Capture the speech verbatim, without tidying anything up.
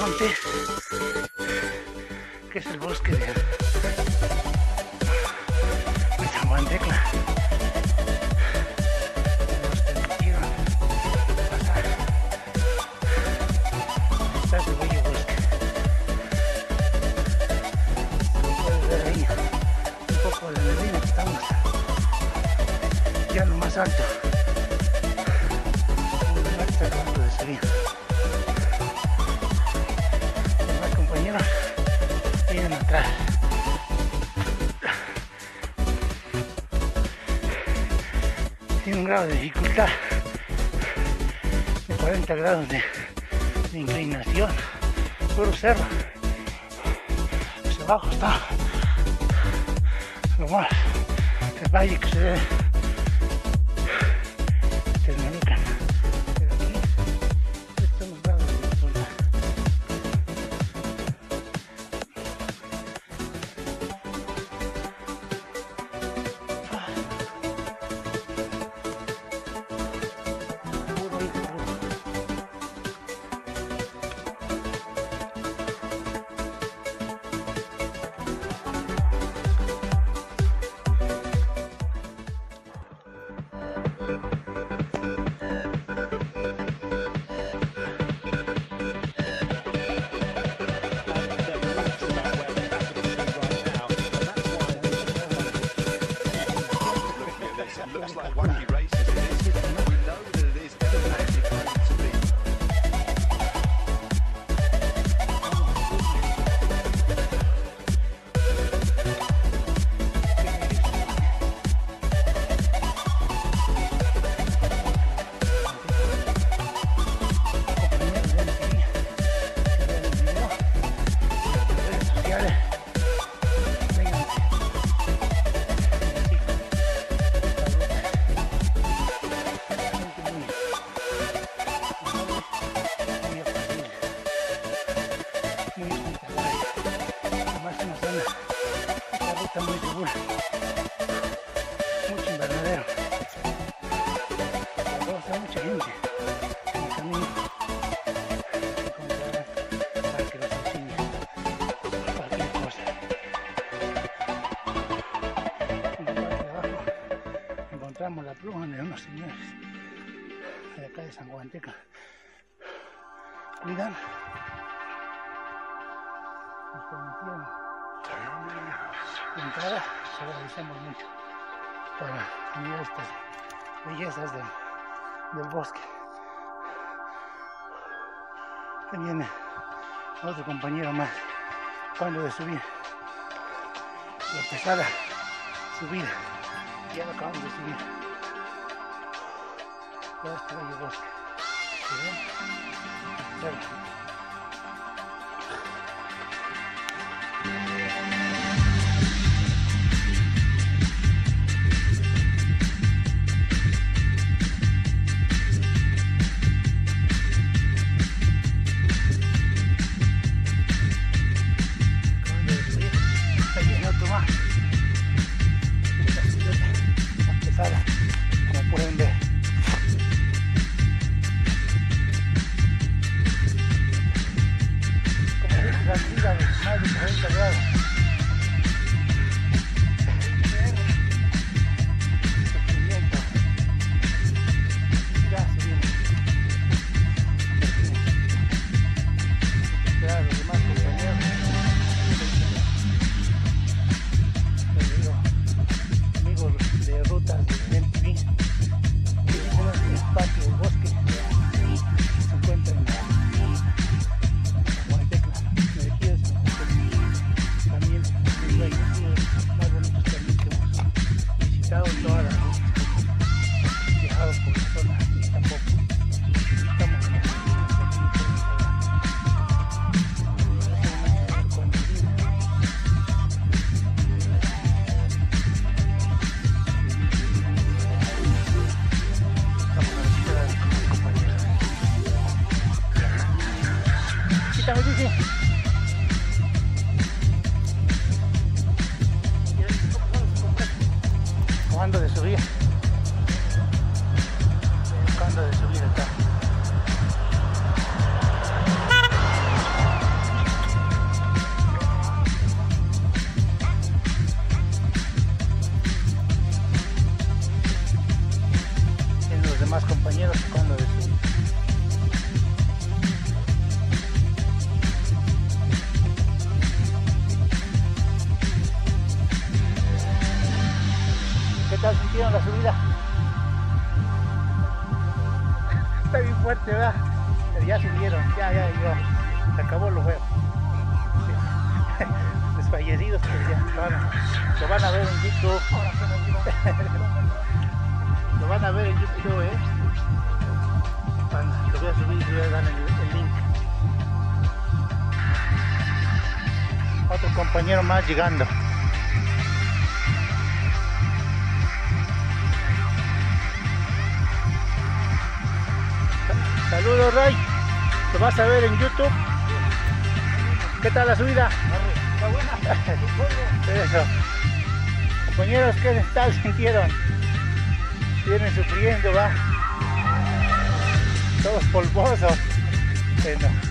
monte, que es el bosque de, de San Juan Tecla. Nos permitieron pasar. Está ese bello bosque. Como puedes ver ahí, un poco de la neblina, que estamos ya en lo más alto. Un lugar que está acabando de subir. Vienen atrás. Tiene un grado de dificultad de cuarenta grados de, de inclinación. Puro cerro. Hacia abajo está lo más el valle que se ve Tecnalucan. Pero aquí estos son los grados de dificultad. Looks like wacky races. It is. We know that it is definitely going to be. Muy segura, mucho invernadero, pero hay mucha gente en el camino, encontrarán para que los enseñe cualquier cosa. En la parte de abajo encontramos la pluma de unos señores de acá de San Juan Tecla. Cuidan, nos permitieron de entrada, se agradecemos mucho para mirar estas bellezas del, del bosque. Que viene otro compañero más cuando de subir la pesada subida. Ya lo acabamos de subir todo este bello bosque. ¿Ven? Como pueden ver, como dice la vida de más de cuarenta grados. Sufrimiento. Ya subimos. Esperar a los demás compañeros. Les digo, amigos de rutas de M T V, que viven en el patio del bosque, se encuentran en San Juan Tecla, elegidos también los vehículos más bonitos también que hemos visitado en todas las rutas, viajado por la zona y tampoco estamos en la acabando de subir, acabando de subir acá. Pero ya subieron, ya, ya llegó. Se acabó lo feo. Desfallecidos, pues ya lo van, a, lo van a ver en YouTube. Lo van a ver en YouTube, eh. Van, lo voy a subir y voy a dar el, el link. Otro compañero más llegando. Saludos, Ray. Lo vas a ver en YouTube. ¿Qué tal la subida? Está buena. Eso. Compañeros, ¿qué tal sintieron? Vienen sufriendo, va. Todos polvosos. Bueno.